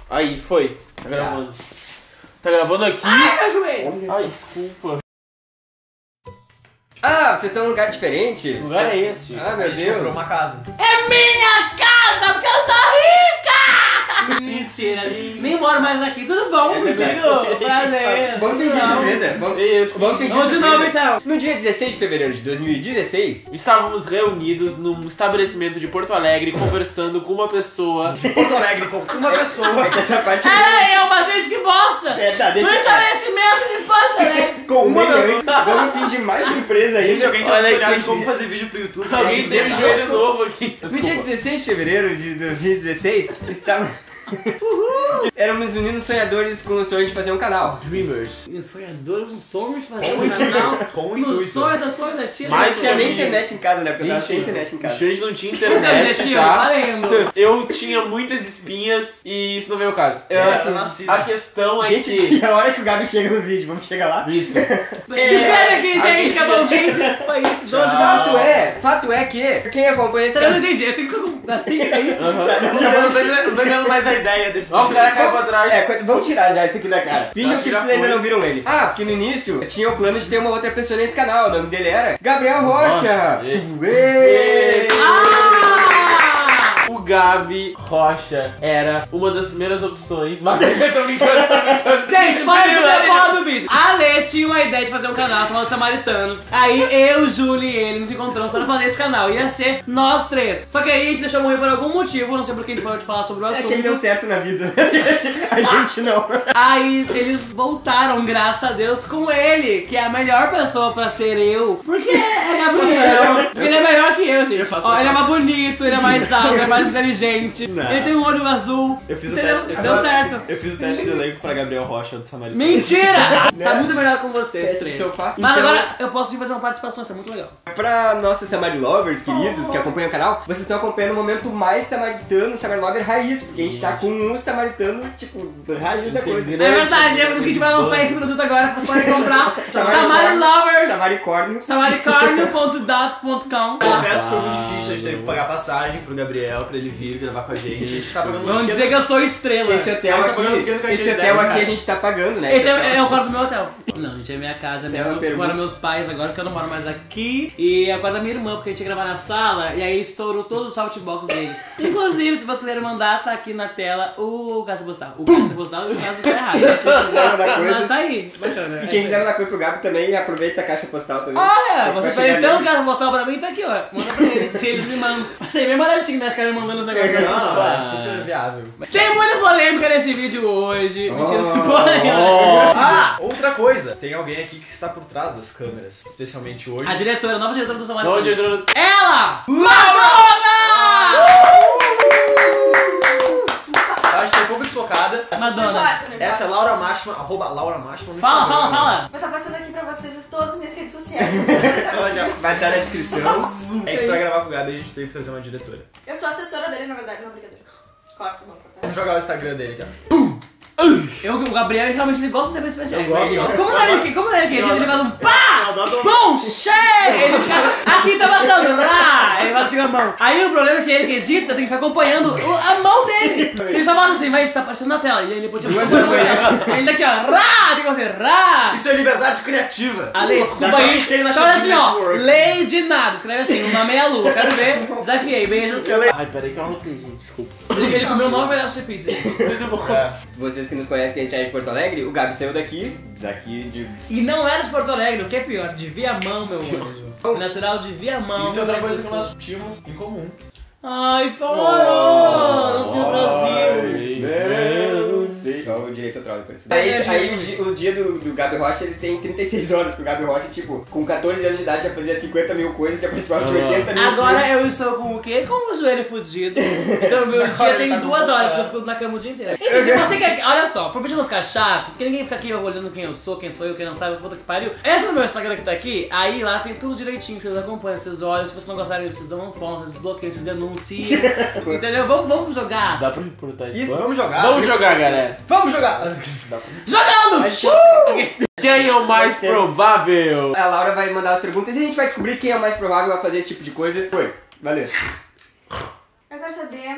Aí, foi. Tá gravando. Tá gravando aqui? Ai, meu joelho! Ai, desculpa. Ah, vocês estão num lugar diferente? Que lugar é esse? Ah, meu A gente Deus. comprou uma casa. É minha casa, porque eu sou rica! Mentira, Nem moro mais aqui, tudo bom contigo? Prazer. Vamos fingir surpresa. Vamos Isso. fingir Vamos de surpresa. novo então. No dia 16 de fevereiro de 2016, Estávamos reunidos num estabelecimento de Porto Alegre conversando com uma pessoa. Porto Alegre com uma pessoa. é que essa parte Era eu, mas gente que bosta! É, tá, No deixa estabelecimento de Porto Alegre. Com uma pessoa. Vamos fingir mais surpresa ainda. Gente, alguém tá Olha ligado aqui. em como fazer vídeo pro YouTube. Alguém teve joelho novo aqui. No dia 16 de fevereiro de 2016, estava... Éramos meninos sonhadores com o sonho de fazer um canal. Dreamers. Meu sonhador, um sonho de fazer Com um intuito. canal. Com No intuito. sonho da sua tia. Mas Não tinha nem família. internet em casa, né? Porque eu tava sem internet em A casa. gente não tinha Esse é o internet, objetivo, tá? valendo. Eu tinha muitas espinhas e isso não veio ao caso. Era nascido. A questão é Gente, que... que a hora que o Gabi chega no vídeo, vamos chegar lá? Isso. Se inscreve aqui, gente, que é bom vídeo. Foi isso, 12 minutos. Fato é que quem acompanha esse Você não canal... entendi, eu tenho que assim, é isso? Não tô entendendo mais a ideia desse Ó, o cara caiu pra trás. Vamos tirar já isso aqui da cara. Finjam Acho que que já vocês ainda foi. não viram ele. Ah, porque no início tinha o plano de ter uma outra pessoa nesse canal. O nome dele era Gabriel Rocha. Nossa, Uê! O Gabi Rocha era uma das primeiras opções. Mas eu tô brincando, tô brincando. Gente, bora ver a porra do vídeo. A Lê tinha uma ideia de fazer um canal chamado Samaritanos. Aí eu, Júlio e ele nos encontramos para fazer esse canal. Ia ser nós três. Só que aí a gente deixou morrer por algum motivo. Não sei por que a gente parou de falar sobre o É assunto. que ele deu certo na vida. A gente não. Aí eles voltaram, graças a Deus, com ele, que é a melhor pessoa pra ser eu. Porque é Gabriel. Porque ele é melhor que eu, gente. Ó, ele é mais bonito, ele é mais alto, ele é mais inteligente. Não. Ele tem um olho azul. Eu fiz o Entendeu? teste. Deu certo. Eu fiz o teste de elenco pra Gabriel Rocha do Samaritano. Mentira! Tá muito melhor com vocês, Teste três. de sofá. Mas Então- agora eu posso vir fazer uma participação, isso é muito legal. Pra nossos Samari Lovers queridos que acompanham o canal, vocês estão acompanhando o momento mais samaritano, Samari Lover raiz, porque a gente tá com um samaritano, tipo, raiz da coisa. É verdade, é por isso que a gente vai lançar esse produto agora, vocês podem comprar. Samari Samari Lovers. Samaricórnio. Samaricornio.dot.com. Confesso que foi muito difícil, a gente teve que pagar passagem pro Gabriel pra ele vir gravar com a gente. A gente tá pagando Vamos dizer que eu sou estrela. Esse hotel Mas tá pagando um aqui, pequeno cachê esse de hotel 10 aqui a reais. gente tá pagando, né? Esse é o quarto do meu hotel. Não, gente, é minha casa, É uma pergunta. moro meus pais agora, porque eu não moro mais aqui. E é a quarto da minha irmã, porque a gente ia gravar na sala, e aí estourou todos os softbox deles. Inclusive, se vocês quiserem mandar, tá aqui na tela o caso postal. O caso postal e o caso tá errado. Quem quiser mandar Mas coisa. tá aí, bacana. E quem quiser mandar coisa pro Gabi também, aproveita essa caixa postal também. Olha, Vai vocês chegar querem tanto ali. caso postal pra mim, tá aqui, ó. Manda pra eles, se eles me mandam. Achei bem baratinho, né, ficarem mandando os negócios. Não, é super viável. Tem muita polêmica nesse vídeo hoje. Mentira, Oh. que polêmica. Ah, outra coisa. Tem alguém aqui que está por trás das câmeras, especialmente hoje. A diretora, a nova diretora do Samara. Não, diretor. Ela! Madonna! A gente tá um pouco desfocada. Madonna. Essa é Laura Machman, @Laura Machman no Fala, Instagram. fala, fala. Vou estar passando aqui pra vocês todas as minhas redes sociais. Olha, Vai estar na descrição. é que pra gravar com o Gabi a gente teve que trazer uma diretora. Eu sou assessora dele, na verdade, não, brincadeira. Corta, não, corta. Vamos jogar o Instagram dele aqui, ó. O Gabriel realmente ele gosta de eventos especiais. Eu gosto. Como é ele? Como é ele? Ele faz um pá! Eu adoro- Bum! Cheio! Ele fica, aqui tá bastando, rá! Ele vai a mão. Aí o problema é que ele que edita tem que ficar acompanhando a mão dele. Se ele só fala assim, vai, tá aparecendo na tela. E aí ele podia ficar acompanhando. Ele daqui, ó, rá! Tem que fazer rá! Isso é liberdade criativa. Ale, desculpa Dá aí. só tem na Então assim, Shopee ó, Network. lei de nada. Escreve assim, uma meia lua. Quero ver. Desafiei, beijo. Ai, peraí que eu anotei, gente. Desculpa. Ele comeu 9 pedaços de pizza. Tudo bom. É. Vocês que nos conhecem, que a gente é de Porto Alegre, o Gabi saiu daqui de... E não era de Porto Alegre, o que é pior, de Viamão, meu anjo. Natural de Viamão. Isso é outra Rio coisa Grande que do Sul. nós tínhamos em comum. Ai, parou! Não tem o Brasil. Não sei. Só o direito autoral depois. Aí o dia do Gabi Rocha, ele tem 36 horas, porque o Gabi Rocha, tipo, com 14 anos de idade já fazia 50 mil coisas, já participava de 80 mil Agora filmes. eu estou com o quê? Com o joelho fudido. Então meu dia tem tá com 2 horas que vontade. eu fico na cama o dia inteiro. Enfim, se você quer. Olha só, pra não ficar chato, porque ninguém fica aqui olhando quem eu sou eu, quem não sabe, puta que pariu. Entra no meu Instagram que tá aqui, aí lá tem tudo direitinho, vocês acompanham, vocês olham. Se vocês não gostarem, vocês dão um follow, vocês bloqueiam, vocês denunciam. Entendeu? Vamos jogar. Dá pra reportar isso? Isso. Vamos jogar. Vamos jogar, galera. Vamos jogar. Jogando! Quem é o mais provável? A Laura vai mandar as perguntas e a gente vai descobrir quem é o mais provável a fazer esse tipo de coisa. Foi. Valeu. Eu quero saber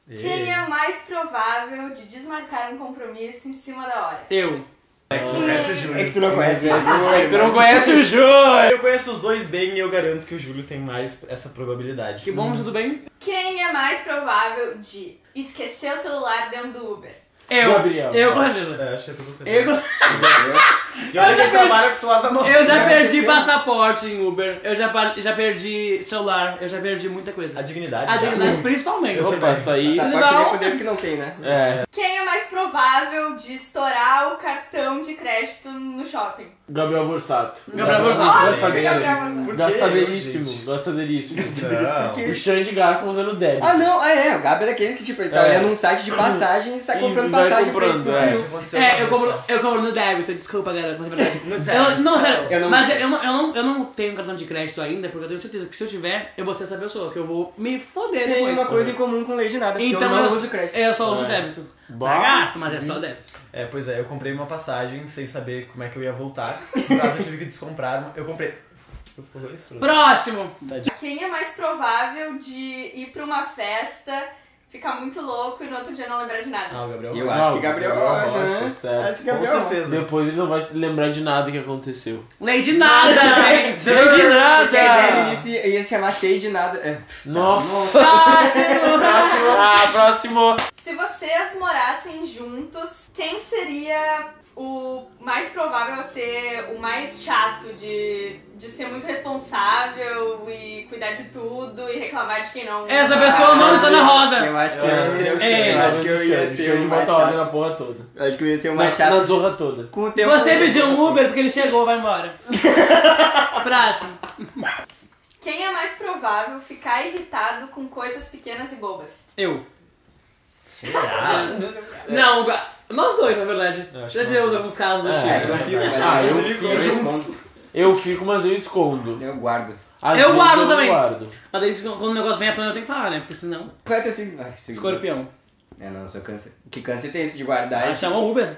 Quem é mais provável de desmarcar um compromisso em cima da hora? Eu. É que tu não conhece o Júlio. É que tu não conhece o É que tu não conhece o Júlio! Eu conheço os dois bem e eu garanto que o Júlio tem mais essa probabilidade. Que bom, tudo bem? Quem é mais provável de esquecer o celular dentro do Uber? Eu. Gabriel. Eu com certeza. É, acho que é tudo você. Eu, E olha quem trabalha com o celular da mão. eu já perdi passaporte em Uber. Eu já perdi celular. Eu já perdi muita coisa. A dignidade. A já. dignidade principalmente. Opa, isso aí. Essa parte nem poder que não tem, né? É, Quem é mais provável de estourar o cartão de crédito no shopping? Gabriel Borsato. Gabriel Borsato. Gastaderíssimo. Por quê, Gastaderíssimo. gente? Gastaderíssimo. Não. O Xande gasta usando débito. Ah, não, o Gabi é daqueles que, tipo, ele tá É. olhando um site de passagem e sai E comprando vai passagem comprando, pra ele. é. Aconteceu É, uma eu vez compro no débito, desculpa galera, mas é verdade. No Eu débito, não, sério, eu não- mas eu não tenho cartão de crédito ainda, porque eu tenho certeza que se eu tiver, eu vou ser essa pessoa, que eu vou me foder Tem depois. uma coisa em comum com lei de nada, porque Então eu não uso crédito. eu só uso É. débito. Bah. Mas gasto, mas é só débito. É, pois é, eu comprei uma passagem sem saber como é que eu ia voltar. No caso, eu tive que descomprar uma. Eu comprei. Próximo! Quem é mais provável de ir pra uma festa, ficar muito louco e no outro dia não lembrar de nada? Ah, o Gabriel. Eu Rocha. acho que Gabriel Rocha, né? certo. Acho que Com Gabriel Rocha. certeza. Depois ele não vai se lembrar de nada que aconteceu. Lei de nada, gente! Lei de nada! Se a ideia dele ia se chamar Sei de Nada. É. Nossa! Próximo! Próximo! Ah, próximo! Se vocês morassem juntos, quem seria o mais provável a ser o mais chato de ser muito responsável e cuidar de tudo e reclamar de quem não... Essa pessoa não está na roda! Eu acho que Eu acho que seria o Xande. Eu acho que eu ia O ser o Xande mais bota ordem chato. na porra toda. Eu acho que eu ia ser o Na, mais chato. na zorra toda. Com o tempo. Você pediu um Uber porque ele chegou, vai embora. Próximo. Quem é mais provável ficar irritado com coisas pequenas e bobas? Eu. Será? Não, nós dois, na verdade. Eu acho Já que tivemos nós alguns casos do É, tipo. Eu fico, mas Ah, às eu vezes fico eu juntos. escondo. Eu fico, mas eu escondo. Eu guardo. Às Eu vezes guardo eu também. guardo. Mas aí, quando o negócio vem à tona, eu tenho que falar, né? Porque senão. Qual é o teu signo? Ai, signo. Escorpião. É, não, eu sou câncer. Que câncer tem isso de guardar? Aí chama o Uber.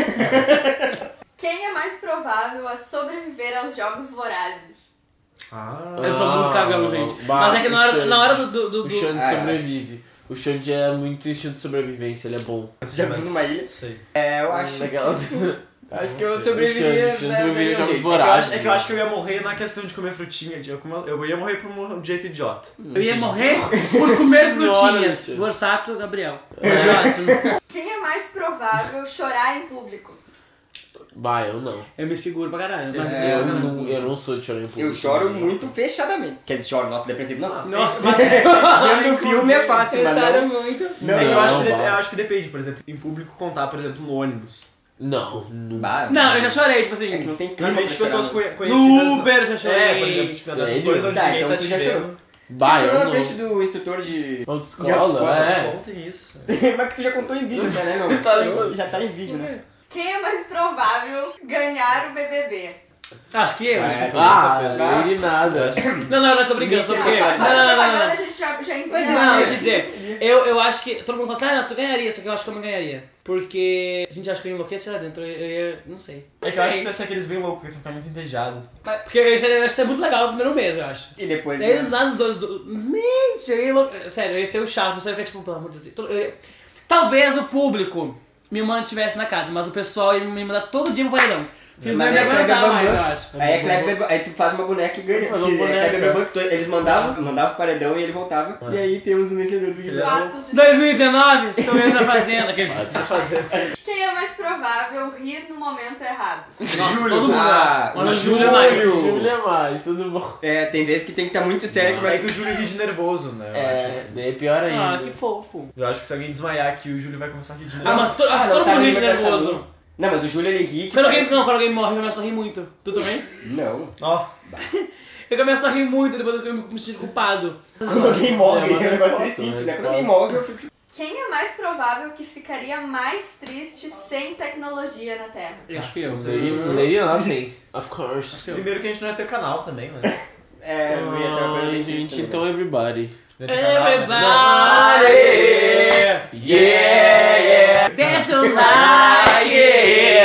Quem é mais provável a sobreviver aos jogos vorazes? Ah. Eu sou muito cagão, gente. bah, Mas é que o na hora Xande- do. O Xande Ah, eu sobrevive. O Xande é muito instinto de sobrevivência, ele é bom. Já viu numa ilha? Sei. É, eu acho. Daquelas... Acho que eu Não sei. sobreviveria. O Xande sobreviveria né, jogos jeito. vorazes. É que eu acho que eu ia morrer na questão de comer frutinha. Eu ia morrer por um jeito idiota. Eu ia morrer por comer Senhora, frutinhas. Xande. Borsato, Gabriel. Próximo. Quem é mais provável chorar em público? Bah, eu não. Eu me seguro pra caralho. Mas É, Eu não sou de chorar em público. Eu choro muito fechadamente. Quer dizer, choro, nossa, depressivo não. Nossa, Vendo o filme é fácil, mas fecharam não. muito. Não, É que eu não, acho que, vai. eu acho que depende, por exemplo, em público contar, por exemplo, no ônibus. Não, não. Bah, Não, eu já chorei, tipo É que assim. não tem Na clima frente de pra pessoas chorar, conhecidas. No Uber eu já chorei. É, por exemplo, tipo, dessas Sério? coisas onde Tá, ninguém então tá tu te já vendo. chorou. Bah, Tu chorou eu na frente não. do instrutor de... Autoescola, autoescola, é. Contem isso. Mas que tu já contou em vídeo, né, meu? Tá ligado? Já tá em vídeo, né? Quem é mais provável ganhar o BBB? Acho que eu. Ah, acho que é. tu. Ah, ele nada. Não, tô brincando, tô brincando. Não. A gente já envia. Não, deixa eu dizer, eu acho que todo mundo fala assim, ah, não, tu ganharia, só que eu acho que eu não ganharia. Porque a gente acha que eu enlouqueci lá dentro, eu ia, não sei. É que eu acho que vai ser aqueles bem loucos, que tu ficar muito entediado. Porque eu ia ser muito legal no primeiro mês, eu acho. E depois... Daí do nada dos dois, gente, eu ia sério, eu ia ser o chato, você ia ficar tipo, pelo amor de Deus. Talvez o público me mantivesse na casa, mas o pessoal ia me mandar todo dia pro paredão. Eles não Mas iam é aguentar Kleber mais, Bambam. eu acho. Aí, aí tu faz uma boneca e ganha. Faz uma Porque boneca. Kleber Bambam, eles mandavam pro paredão e ele voltava. E aí temos o vencedor do Big Brother. Fatos de... 2019, estou indo na fazenda. Aquele... Quem é mais provável rir no momento errado? Nossa, todo mundo. Ah, Olha o Júlio. Júlio mais. Júlia mais, tudo bom. É, tem vezes que tem que estar muito sério, É mas... que o Júlio ri de nervoso, né? Eu acho assim. É pior ainda. Ah, que fofo. Eu acho que se alguém desmaiar aqui, o Júlio vai começar a rir de Ah, nervoso. mas acho que não, todo sabe, mundo ri de vai passar nervoso. muito. Não, mas o Júlio ele ri. Quando alguém morre, eu começo a rir muito. Tu também? Não. Ó, Eu começo a rir muito, depois eu me sinto culpado. Quando alguém morre, É uma é um negócio resposta, simples, né? uma Quando alguém resposta. morre, eu fico... Quem é mais provável que ficaria mais triste sem tecnologia na Terra? Eu acho que eu. Leia lá, sim. Of course. primeiro que a gente não ia ter canal também, né? É, não ia ser uma coisa Ai, bem gente, triste então everybody. Não ia ter canal, né? Everybody! Yeah, Deixa o like!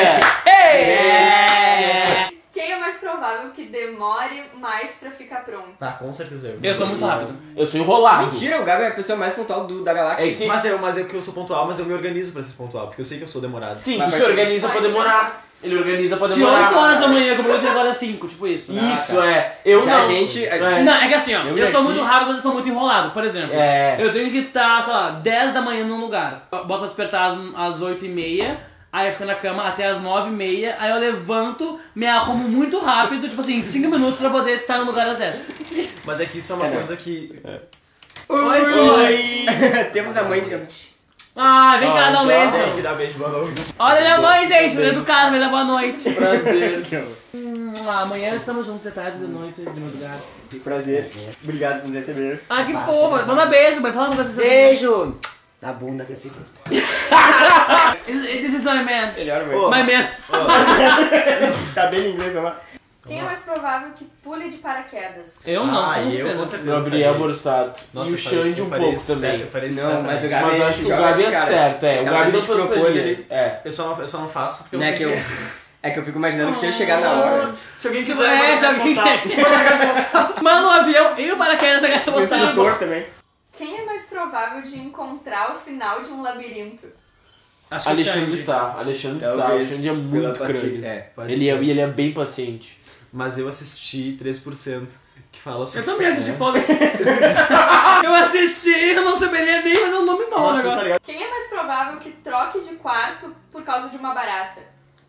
Hey! Quem é mais provável que demore mais pra ficar pronto? Tá, com certeza eu. Eu sou muito rápido. Eu sou enrolado. Mentira, o Gabi é a pessoa mais pontual da galáxia. É que... Mas é que eu sou pontual, mas eu me organizo pra ser pontual, porque eu sei que eu sou demorado. Sim, Mas tu vai se ser- organiza pra demorar. Ele organiza pra Se demorar. 8 horas da manhã, como eu agora 5, tipo isso. Isso, Eu Já não. a gente- É. Não, é que assim, ó, Eu eu sou aqui- muito rápido, mas eu sou muito enrolado. Por exemplo, É. eu tenho que estar, sei lá, 10 da manhã num lugar. Eu boto pra despertar às 8h30, aí eu fico na cama até às 9h30, aí eu levanto, me arrumo muito rápido, tipo assim, em 5 minutos pra poder estar no lugar às 10. Mas é que isso é uma coisa que... Oi! Temos a mãe de... Ah, vem cá, Ó, dá um já. beijo. Tem que dar beijo, boa noite. Olha minha mãe, gente, educado, me dá boa noite. Prazer. Amanhã estamos juntos, de tarde, de noite, de madrugada. Prazer. Obrigado por nos receber. Ah, que fofa. Manda beijo, mãe. Fala uma coisa. Beijo! Na bunda desse. This is my man. Melhor, mãe. Ô. My man. Tá bem em inglês, vamos lá. Quem é mais provável que pule de paraquedas? Eu não, Ah, com eu certeza. com certeza. Gabriel faria isso. Borsato. Nossa, E o eu faria- Xande eu um faria pouco isso também. sério, eu faria isso Não, certamente. mas o Gabi Mas eu acho que o joga Gabi de é cara. certo, Aquela O Gabi vez não a gente propôs pensaria. ele. É. Eu só não faço porque eu Né, não que eu... tenho- É que eu fico imaginando que se ele chegar na hora... Se alguém Tipo, quiser... se alguém quer. Manda um avião e o paraquedas da caixa O postal. instrutor também. Quem é mais provável de encontrar o final de um labirinto? Acho que o Alexandre Xande. Sá. Alexandre Sá. Talvez Alexandre é pela muito paci- crânio. É. Pode Ele é, ser. e ele é bem paciente. Mas eu assisti 3%, que fala Eu sobre... também assisti, foda-se. Eu assisti, eu não saberia nem fazer o nome não Nossa, tá agora. ligado? Quem é mais provável que troque de quarto por causa de uma barata?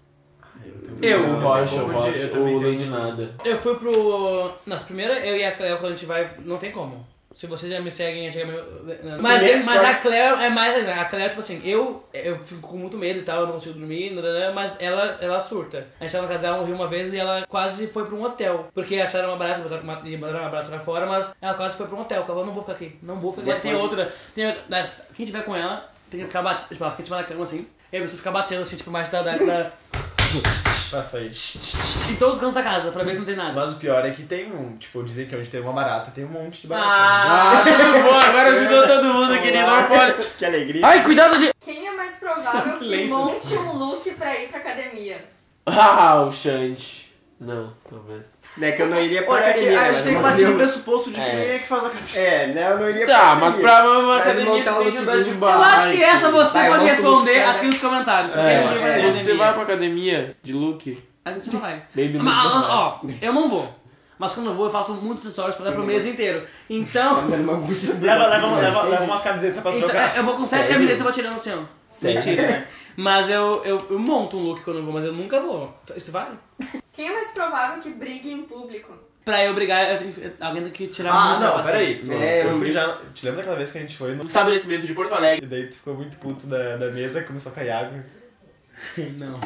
Eu. O Rocha, tenho o um pouco de- Rocha, eu também o tenho- Lady Nada. Eu fui pro... Nossa, primeiro eu e a Cleo, quando a gente vai... Não tem como. Se vocês já me seguem antigamente... Mas a Cleo é mais... A Cleo, tipo assim, eu fico com muito medo e tal, eu não consigo dormir, mas ela surta. A gente tava na casa dela no Rio uma vez e ela quase foi pra um hotel. Porque acharam uma barata, botaram uma barata pra fora, mas ela quase foi pra um hotel. Ela falou, não vou ficar aqui, não vou ficar aqui. Tem outra... Quem tiver com ela, tem que ficar batendo... Tipo, ela fica em cima da cama assim, e a pessoa fica batendo assim, tipo, embaixo da Passa aí. em todos os cantos da casa, pra ver se não tem nada. Mas o pior é que tem tipo, dizer que onde tem uma barata, tem um monte de barata. Ah, Boa, agora ajudou todo mundo, querido. Não pode. Que alegria. Ai, cuidado de... Quem é mais provável que Silêncio. monte um look pra ir pra academia? Ah, o Xande. Não, talvez. Né, que eu não iria pra Olha, academia. a né, gente tem que mas partir do eu- pressuposto de que É. quem é que faz a academia. É, né, eu não iria pra Tá, academia. mas pra uma Mas academia montar você um tem que andar de lookzinho. bike. eu acho que essa você Vai, pode monta o responder look pra- aqui nos comentários. Porque É, ninguém vai pra se você academia. vai pra academia de look, A gente não vai. baby Mas, look. ó, eu não vou. Mas quando eu vou, eu faço muitos stories pra dar pro mês inteiro. Então, Tá dando uma angústia. Leva umas camisetas pra então trocar. eu vou com 7 Sério? camisetas e vou tirando assim, ó. Sério? Mentira, né? Mas eu monto um look quando eu vou, mas eu nunca vou. Isso vale? Quem é mais provável que brigue em público? Pra eu brigar, alguém tem que tirar Ah, muito não, da peraí. paciência. É, eu eu fui vi. já... Te lembra daquela vez que a gente foi no... Estabelecimento de Porto Alegre. E daí tu ficou muito puto da mesa, começou a cair água. Não.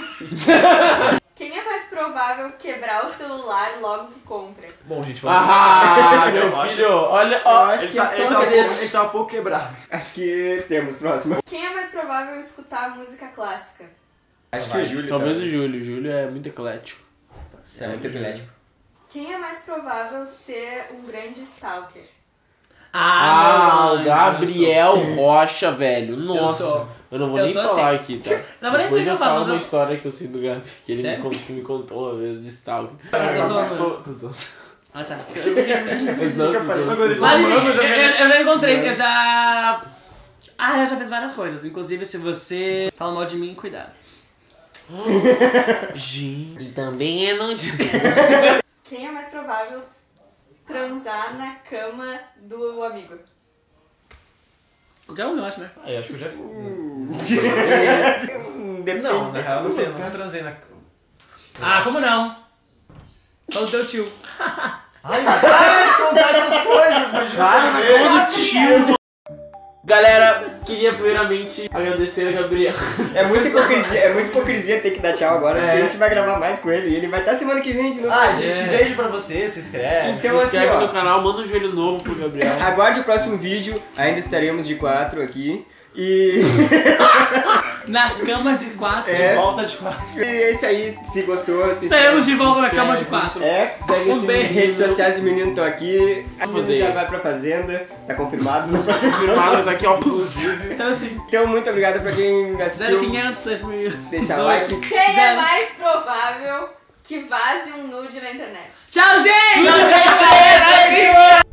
Quem é mais provável quebrar o celular logo que compra? Bom, gente, vamos Ah, Eu meu acho- filho, olha, Eu ó. acho Ele que tá, é só ele, tá um aqueles- pouco, ele tá um pouco quebrado. Acho que temos, próximo. Quem é mais provável escutar música clássica? Acho que o Júlio. Talvez tá. o Júlio. O Júlio é muito eclético. É muito epilético. Quem é mais provável ser um grande stalker? Ah, meu o Gabriel Rocha, velho. Eu Nossa. sou. Eu não vou Eu nem sou falar assim. aqui, tá? Não vou nem Depois dizer que eu eu falo, falo mas uma eu... história que eu sei do Gabi, que ele Sério? me contou uma vez de stalker. Tá zoando. Tô zoando. Ah, tá. Tô zoando. Mas enfim, eu já encontrei, eu já... Ah, eu já fiz várias coisas. Inclusive, se você fala mal de mim, cuidado. Gente, ele também é não de... Quem é mais provável transar na cama do amigo? Qualquer um, eu acho, né? Ah, eu acho que eu já fui. Depende. Não, na real eu não sei, eu nunca transei na... Ah, como não? Só o teu tio. Ai, para de contar essas coisas, mas Todo tio. Galera, queria primeiramente agradecer a Gabriel. É muita hipocrisia ter que dar tchau agora, porque a gente vai gravar mais com ele e ele vai estar semana que vem de novo. Ah, gente, É. beijo pra você, se inscreve. Então Se assim, inscreve no ó, canal, manda um joelho novo pro Gabriel. aguarde o próximo vídeo, ainda estaremos de 4 aqui. E Na cama de 4. De volta de 4. e é isso aí, se gostou, se Estaremos de volta na Inscreve. cama de 4. É, Segue Um esse beijo. menino. redes sociais do menino estão aqui. O Vamos menino já fazer. vai pra fazenda, tá confirmado no próximo Confirmado, tá aqui, ó. Então assim, Então, muito obrigado pra quem assistiu. 0500, 2000. Deixa like. Quem é mais provável que vaze um nude na internet. Tchau, gente! Tchau, gente!